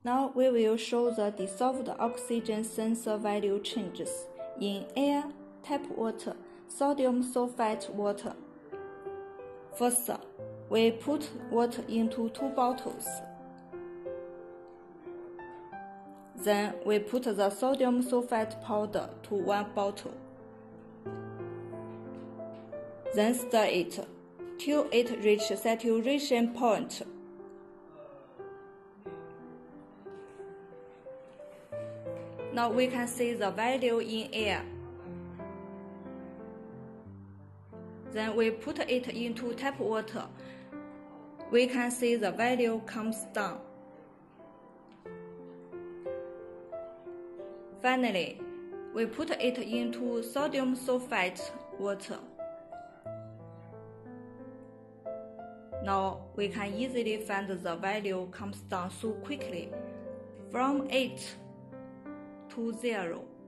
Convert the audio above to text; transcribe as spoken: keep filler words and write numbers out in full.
Now we will show the dissolved oxygen sensor value changes in air, tap water, sodium sulfate water. First, we put water into two bottles. Then we put the sodium sulfate powder to one bottle. Then stir it till it reaches saturation point. Now we can see the value in air. Then we put it into tap water. We can see the value comes down. Finally, we put it into sodium sulfate water. Now we can easily find the value comes down so quickly from eight to zero.